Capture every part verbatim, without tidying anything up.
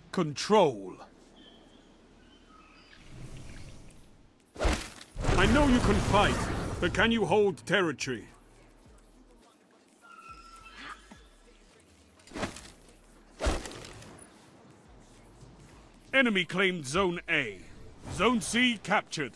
Control. I know you can fight, but can you hold territory? Enemy claimed Zone A. Zone C captured.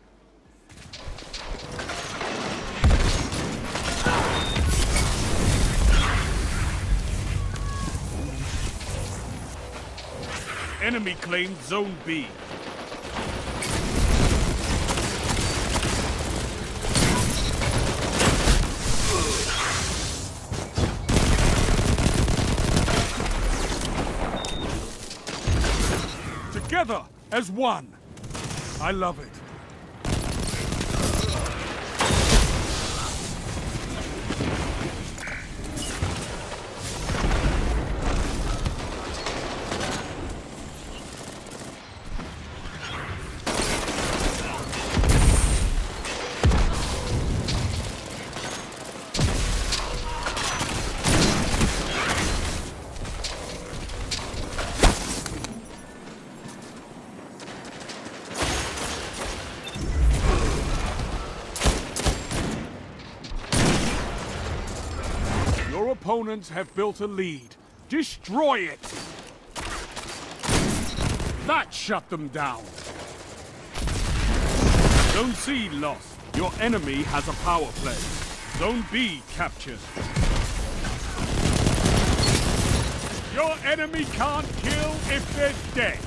Enemy claimed Zone B. Together as one. I love it. Your opponents have built a lead. Destroy it! That shut them down. Zone C lost. Your enemy has a power play. Zone B captured. Your enemy can't kill if they're dead.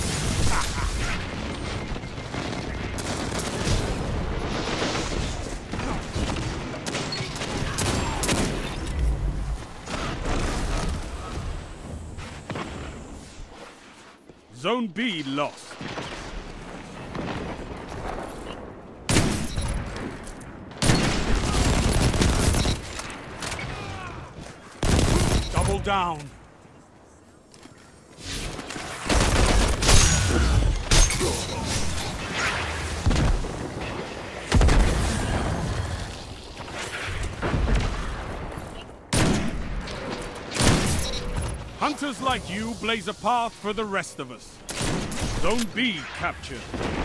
Zone B lost. Double down. Hunters like you blaze a path for the rest of us. Zone B captured.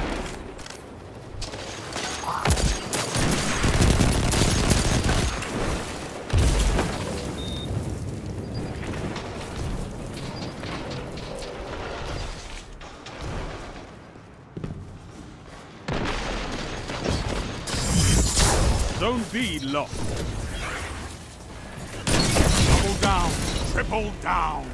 Zone B lost. Double down. Triple down.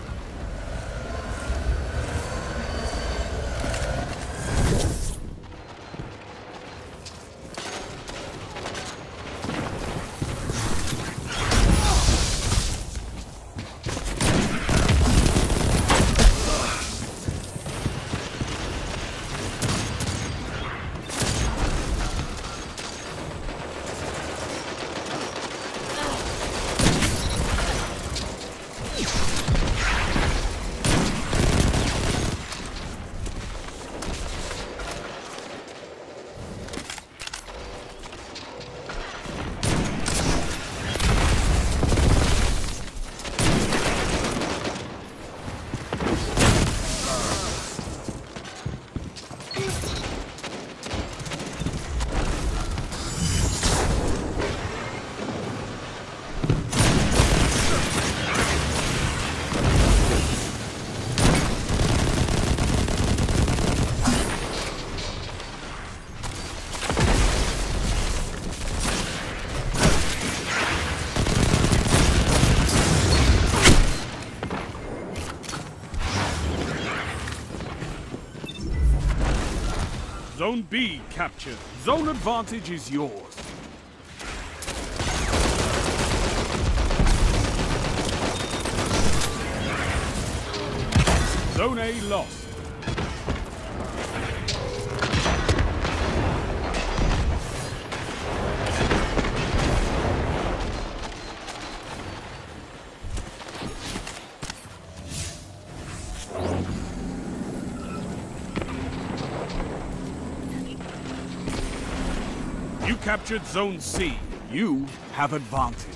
Zone B captured. Zone advantage is yours. Zone A lost. You captured Zone C. You have advantage.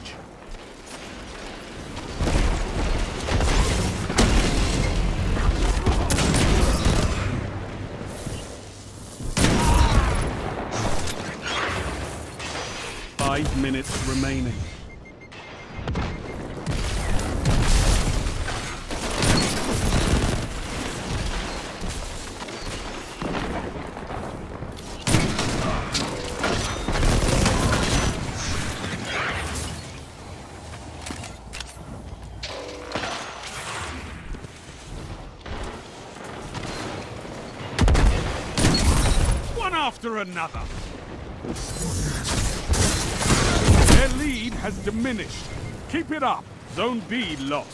Five minutes remaining. After another. Their lead has diminished. Keep it up. Zone B lost.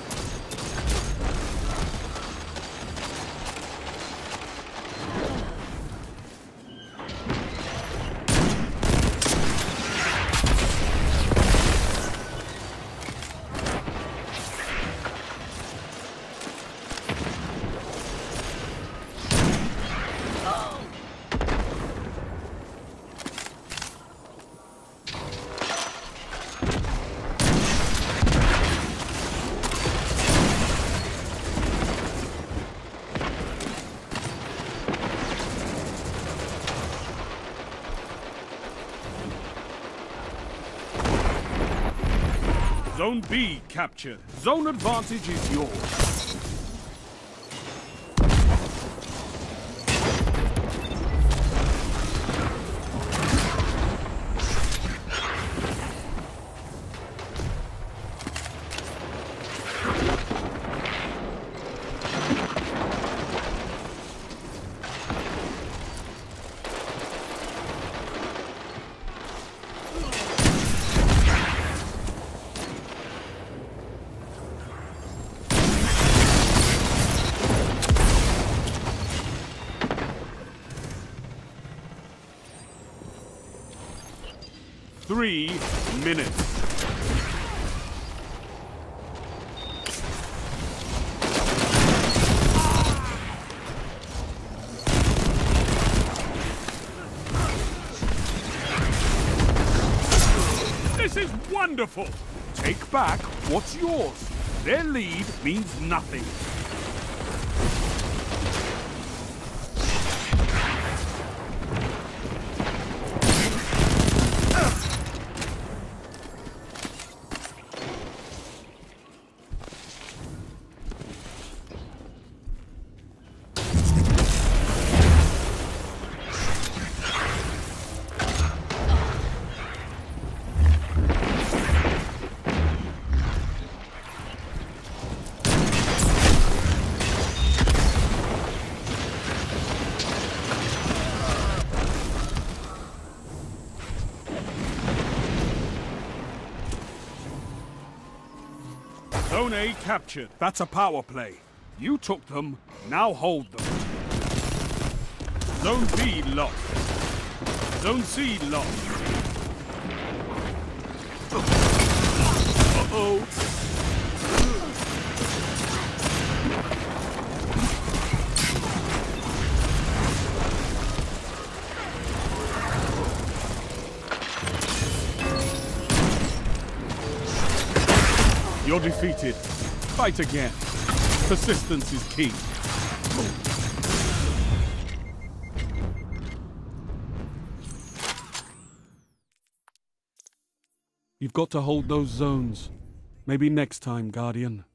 Zone B captured. Zone advantage is yours. Three minutes. This is wonderful! Take back what's yours. Their lead means nothing. Zone A captured. That's a power play. You took them, now hold them. Zone B lost. Zone C lost. Uh-oh. You're defeated. Fight again. Persistence is key. You've got to hold those zones. Maybe next time, Guardian.